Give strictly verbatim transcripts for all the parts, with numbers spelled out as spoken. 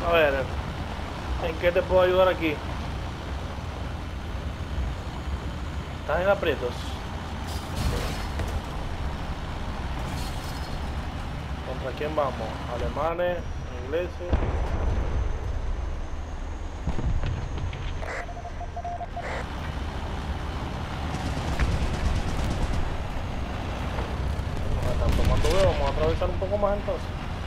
A ver, ¿en qué te puedo ayudar aquí? ¿Estás en aprietos? ¿Contra quién vamos? ¿Alemanes? ¿Ingleses? Nos están tomando veo, vamos a atravesar un poco más entonces.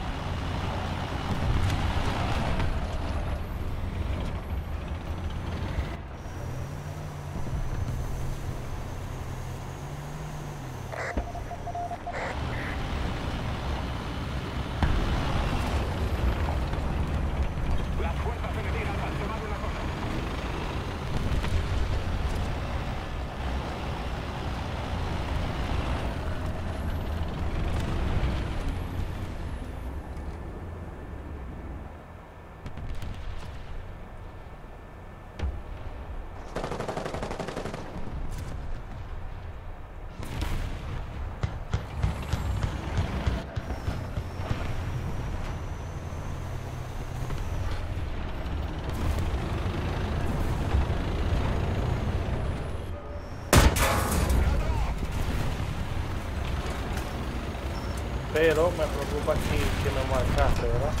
Pero me preocupa aquí que me marcaste, ¿verdad?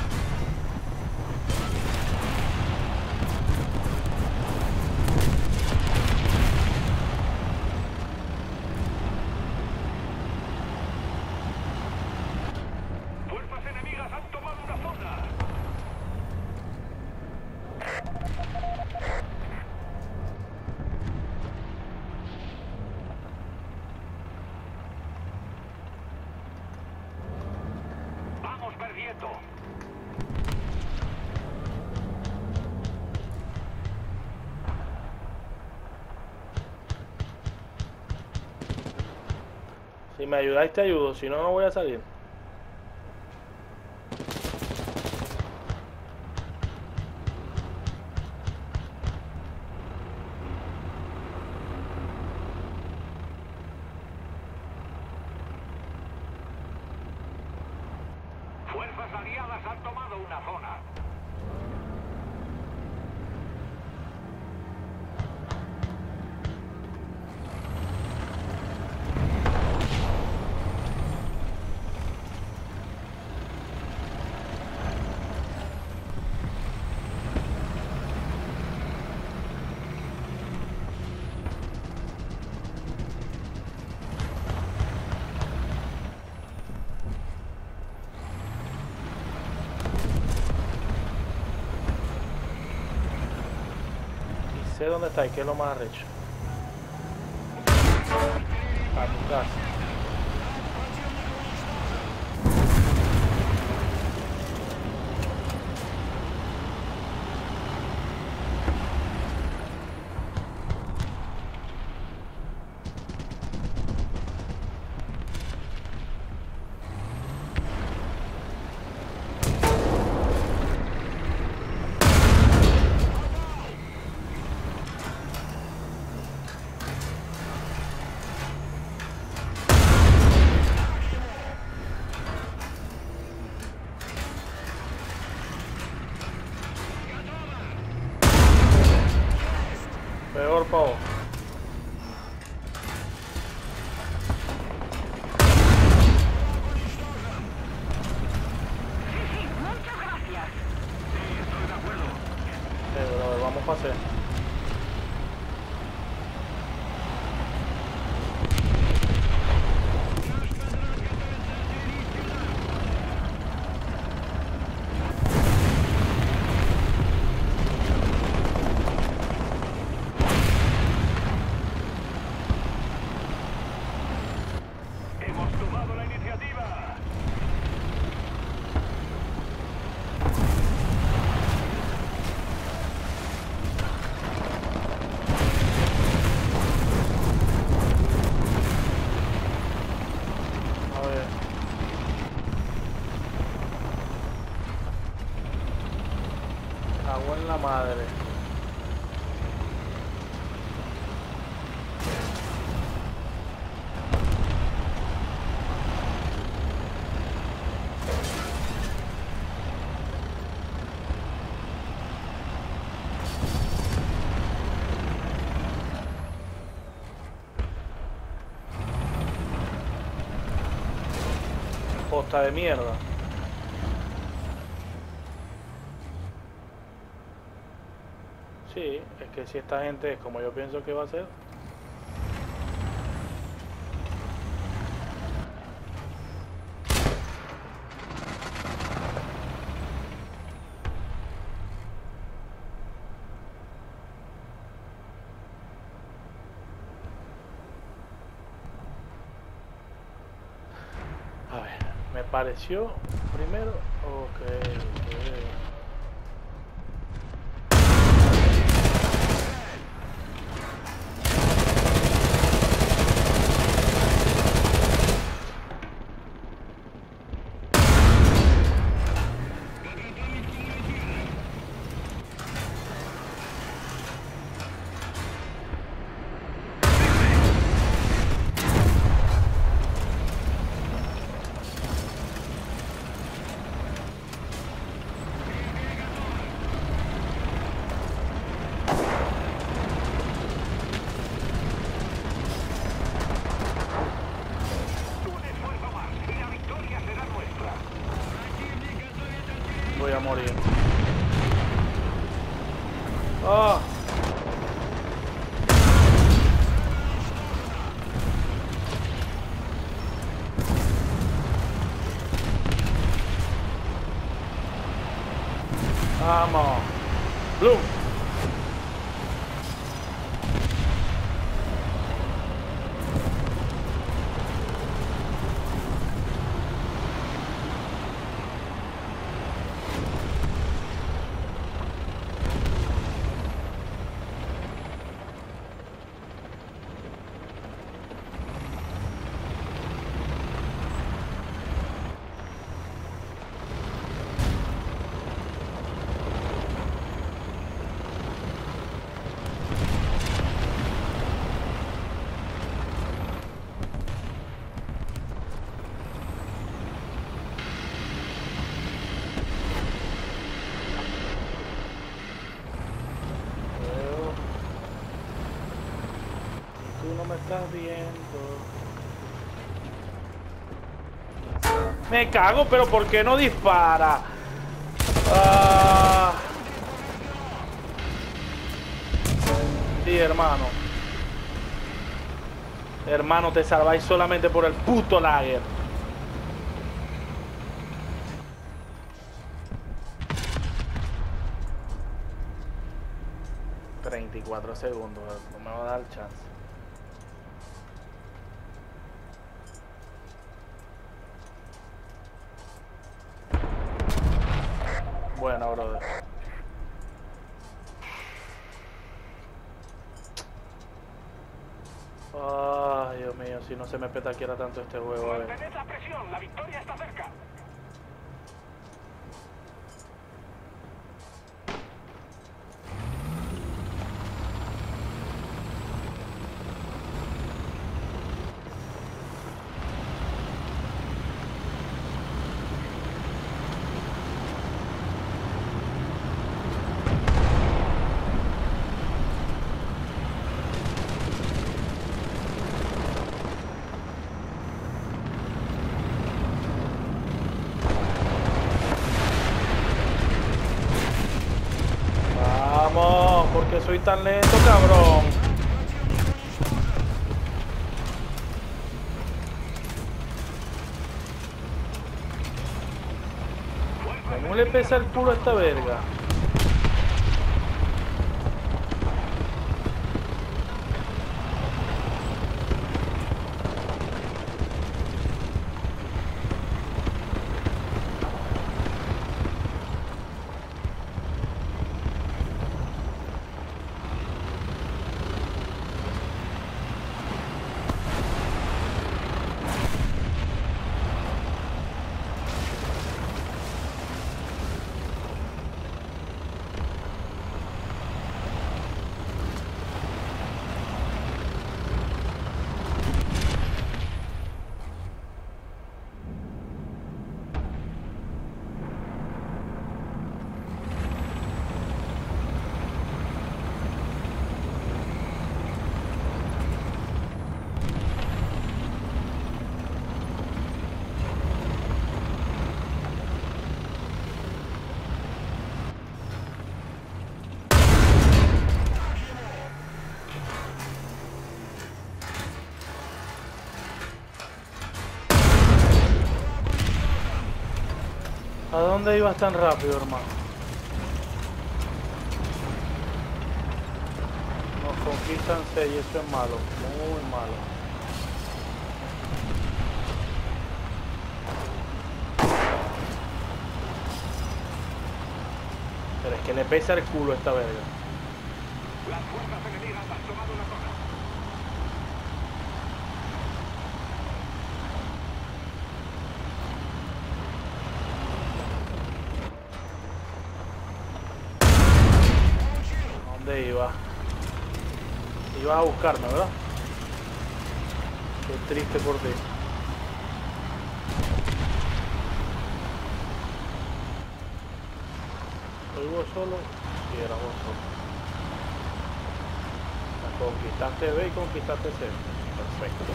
Fuerzas enemigas han tomado una zona. Vamos perdiendo. Si me ayudáis te ayudo, si no, no voy a salir. Fuerzas aliadas han tomado una zona. Y sé dónde estáis, que es lo más arrecho. A tu casa. Peor pavo. Muchas gracias. Sí, estoy de acuerdo. Eh, brother, vamos para hacer. Hemos tomado la iniciativa. A ver. Cago en la madre. está de mierda. Sí, es que si esta gente es como yo pienso que va a ser. A ver, me pareció primero. Ok, ok. Voy a morir. ¡Ah! ¡Vamos! ¡Blum! Me estás viendo. Me cago, pero ¿por qué no dispara? Ah. Sí, hermano. Hermano, te salváis solamente por el puto lager. treinta y cuatro segundos, no me va a dar chance. Bueno, brother. Ay, Dios mío, si no se me petaquiera tanto este juego, a ver. Mantened la presión, la victoria está cerca. ¿Por qué soy tan lento, cabrón? ¿Cómo le pesa el culo a esta verga? ¿A dónde ibas tan rápido, hermano? Nos conquistan seis y eso es malo, muy malo. Pero es que le pesa el culo a esta verga. Las fuerzas enemigas han tomado una zona. ¿Dónde iba? Ibas a buscarme, ¿verdad? Qué triste por ti. ¿Soy vos solo? Sí, era vos solo. La conquistaste B y conquistaste C. Perfecto.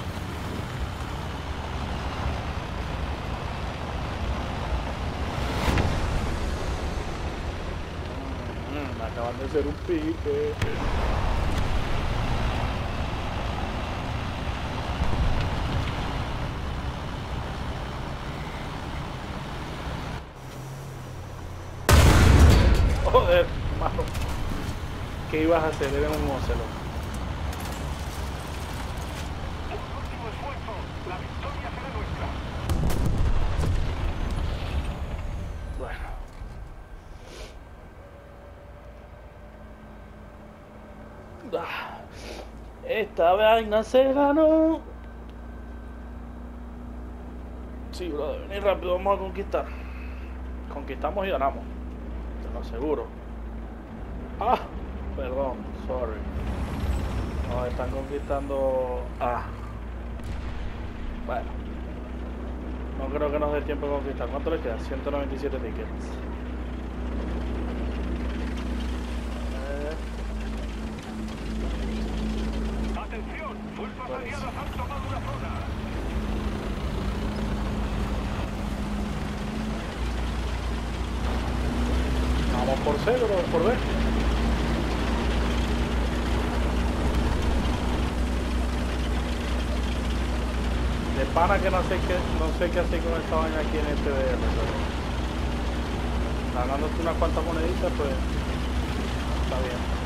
Mm, me acaban de hacer un pique. Joder, mano. ¿Qué ibas a hacer? Era un ocelo. Un último esfuerzo. La victoria será nuestra. Bueno. Ah, esta vaina se ganó. Sí, brother, vení rápido, vamos a conquistar. Conquistamos y ganamos. Te lo aseguro. Ah, perdón, sorry. Nos están conquistando. Ah. Bueno. No creo que nos dé tiempo de conquistar. ¿Cuánto le queda? ciento noventa y siete tickets. Eh, Atención, fuerzas Vale. aliadas han tomado una zona. Vamos por C, pero por B. De pana que no sé qué, no sé qué hacer con esta vaina aquí en este D R, pero ganándote unas cuantas moneditas, pues está bien.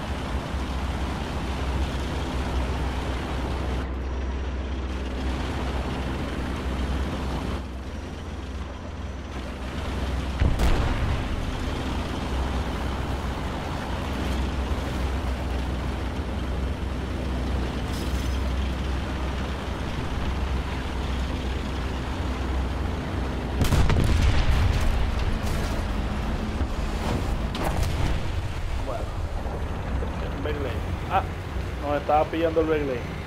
Bueno, el Beyblade. Ah, nos estaba pillando el Beyblade.